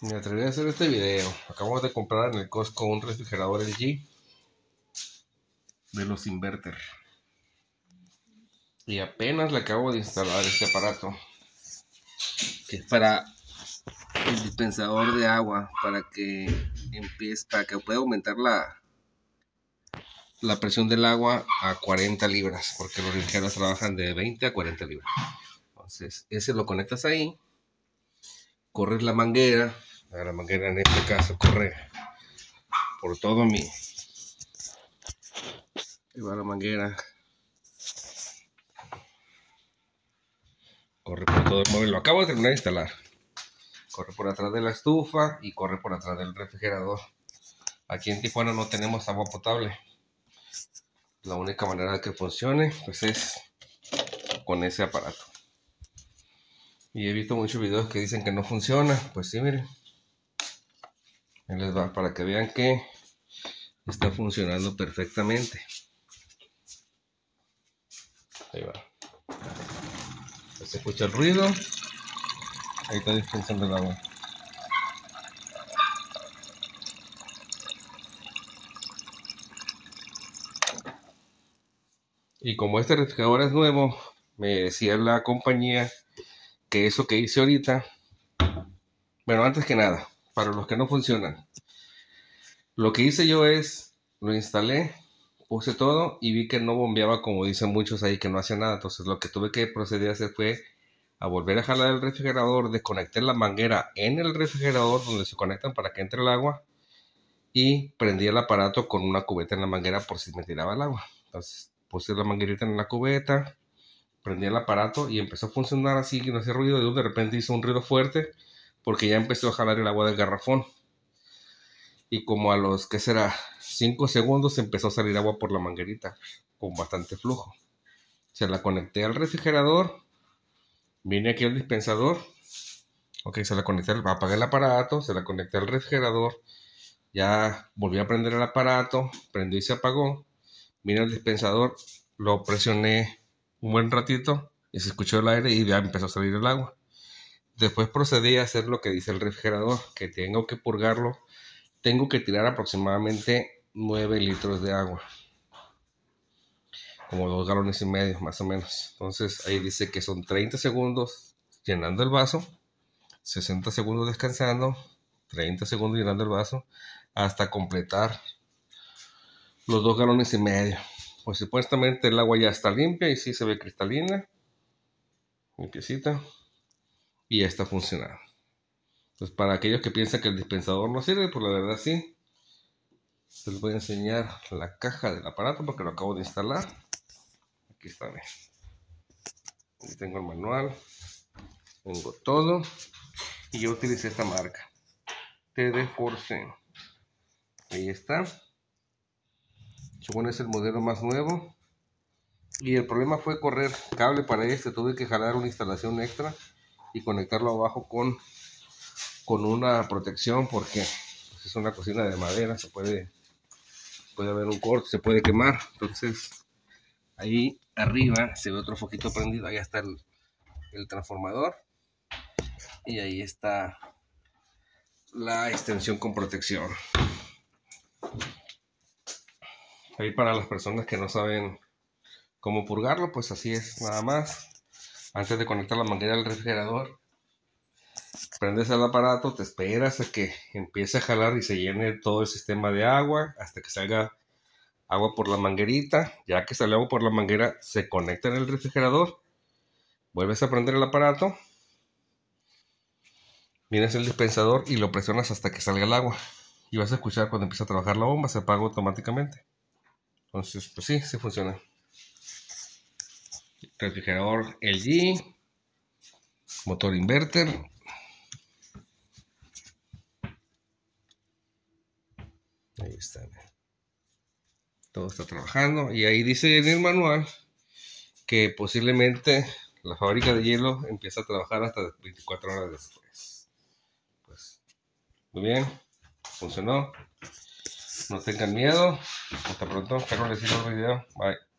Me atreví a hacer este video. Acabo de comprar en el Costco un refrigerador LG de los inverter. Y apenas le acabo de instalar este aparato, que es para el dispensador de agua, para que pueda aumentar la presión del agua a 40 libras, porque los refrigeradores trabajan de 20 a 40 libras. Entonces, ese lo conectas ahí, corres la manguera en este caso corre por todo ahí va la manguera, corre por todo el móvil. Lo acabo de terminar de instalar. Corre por atrás de la estufa y corre por atrás del refrigerador. Aquí en Tijuana no tenemos agua potable. La única manera de que funcione pues es con ese aparato. Y he visto muchos videos que dicen que no funciona. Pues sí, miren. Ahí les va para que vean que está funcionando perfectamente. Ahí va. Ahí se escucha el ruido. Ahí está dispensando el agua. Y como este refrigerador es nuevo, me decía la compañía que eso que hice ahorita, bueno, antes que nada, para los que no funcionan, lo que hice yo es, lo instalé, puse todo y vi que no bombeaba, como dicen muchos ahí, que no hacía nada. Entonces lo que tuve que proceder a hacer fue a volver a jalar el refrigerador, desconecté la manguera en el refrigerador donde se conectan para que entre el agua y prendí el aparato con una cubeta en la manguera por si me tiraba el agua. Entonces puse la manguerita en la cubeta, prendí el aparato y empezó a funcionar así, que no hacía ruido. De repente hizo un ruido fuerte porque ya empezó a jalar el agua del garrafón. Y como a los, ¿qué será? 5 segundos empezó a salir agua por la manguerita con bastante flujo. Se la conecté al refrigerador, vine aquí al dispensador, ok, se la conecté, apagué el aparato, se la conecté al refrigerador, ya volví a prender el aparato, prendió y se apagó, vine al dispensador, lo presioné un buen ratito y se escuchó el aire y ya empezó a salir el agua. Después procedí a hacer lo que dice el refrigerador, que tengo que purgarlo. Tengo que tirar aproximadamente 9 litros de agua, como 2 galones y medio más o menos. Entonces ahí dice que son 30 segundos llenando el vaso, 60 segundos descansando, 30 segundos llenando el vaso, hasta completar los 2 galones y medio. Pues supuestamente el agua ya está limpia y sí se ve cristalina, limpiecita, y ya está funcionando. Entonces, para aquellos que piensan que el dispensador no sirve, pues la verdad sí. Les voy a enseñar la caja del aparato porque lo acabo de instalar. Aquí está, bien. Aquí tengo el manual, tengo todo, y yo utilicé esta marca TD Force. Ahí está. Según es el modelo más nuevo. Y el problema fue correr cable para este. Tuve que jalar una instalación extra y conectarlo abajo con una protección porque pues, es una cocina de madera, puede haber un corte, se puede quemar. Entonces ahí arriba se ve otro foquito prendido, ahí está el transformador y ahí está la extensión con protección. Ahí para las personas que no saben cómo purgarlo, pues así es, nada más. Antes de conectar la manguera al refrigerador, prendes el aparato, te esperas a que empiece a jalar y se llene todo el sistema de agua hasta que salga agua por la manguerita. Ya que sale agua por la manguera, se conecta en el refrigerador, vuelves a prender el aparato, vienes al dispensador y lo presionas hasta que salga el agua y vas a escuchar cuando empieza a trabajar la bomba, se apaga automáticamente. Entonces pues sí funciona. Refrigerador LG, motor inverter. Ahí está, todo está trabajando y ahí dice en el manual que posiblemente la fábrica de hielo empieza a trabajar hasta 24 horas después. Pues muy bien, funcionó. No tengan miedo. Hasta pronto. Espero les sirva el video. Bye.